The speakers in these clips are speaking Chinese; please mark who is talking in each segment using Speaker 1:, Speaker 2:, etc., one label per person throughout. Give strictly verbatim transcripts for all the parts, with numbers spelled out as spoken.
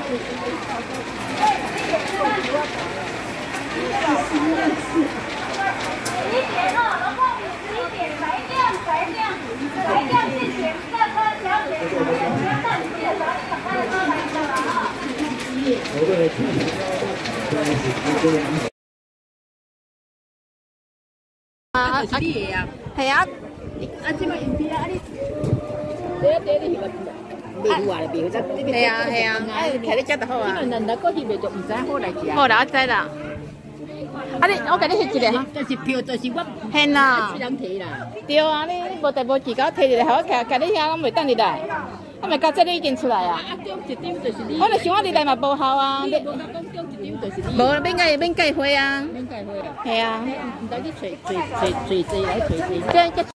Speaker 1: 啊，是你的啊？系啊。啊，即摆用边啊？你第一第一你翕个翕有啊？翕有只？系啊系啊，啊，徛咧遮就好啊。因为人来个翕袂着，唔知好来食。好啦，我知啦。啊，你我甲你翕一个哈。就是票，就是我。hen啦。一人摕啦。对啊，你你无代无志，甲我摕一个，互我徛徛咧遐，我袂等你来。啊，咪到这里已经出来啊。啊，中一张就是你。我就想我你来嘛无效啊。你无讲中一张就是你。无，免介免介花啊。免介花啦。系啊。唔得去找找找找济来找济。这这。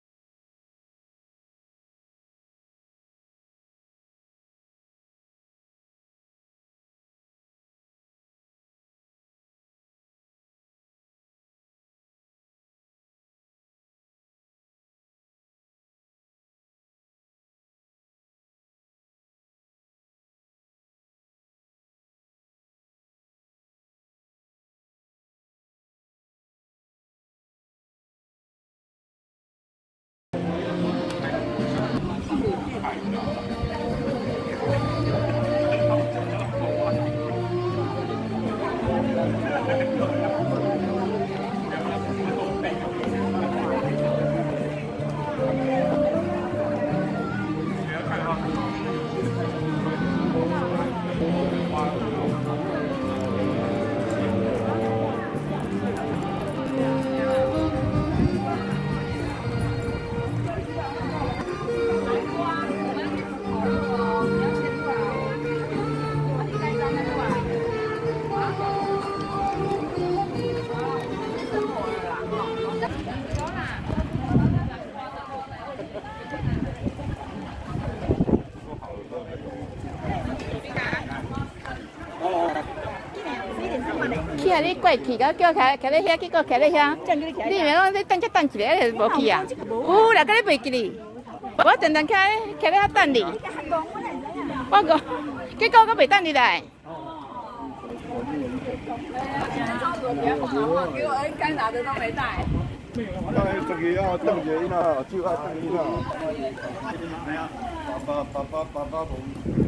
Speaker 1: 去啊！你过去，甲叫徛徛咧遐，结果徛咧遐，你咪讲你等只等一个，无去啊？有啦，甲你袂记哩。我常常徛徛咧遐等你。我讲，结果我袂等你来。结果哎，该拿的都没带。哎，这个要等着伊啦，就要等伊啦。爸爸爸爸爸爸。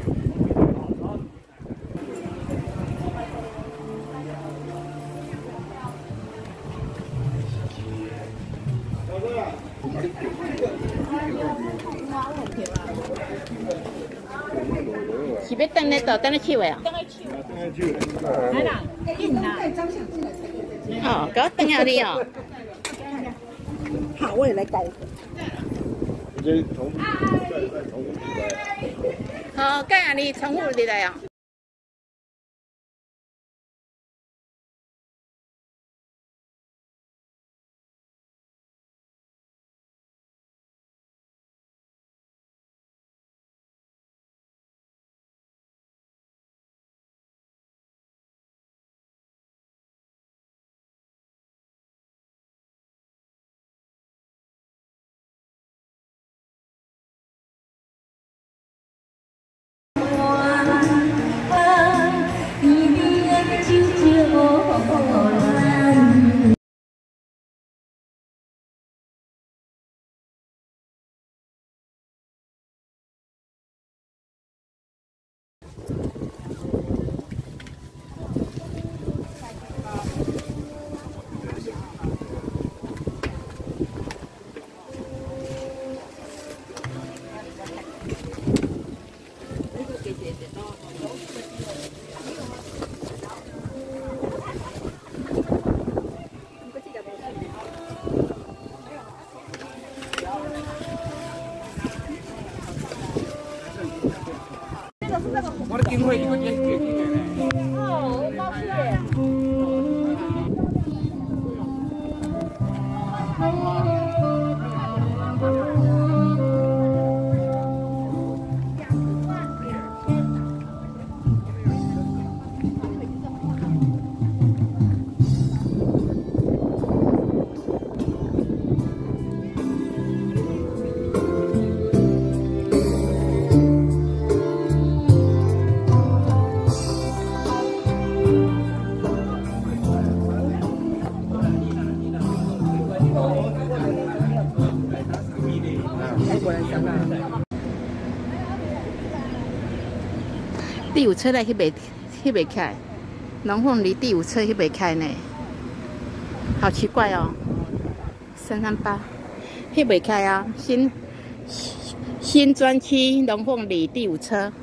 Speaker 1: 是要等咧倒，等咧手的啊？等咧手。等咧手。来啦，紧啦。哦，给我等下你哦。好，我也来改。这重复，再再重复一下。好，改下你重复你来哦。我的经费你们也给进来嘞。哦，高兴耶。 第五车来迄袂迄袂开，龙凤离第五车迄袂开呢，好奇怪哦。三三八，迄袂开啊，新新专区龙凤里第五车。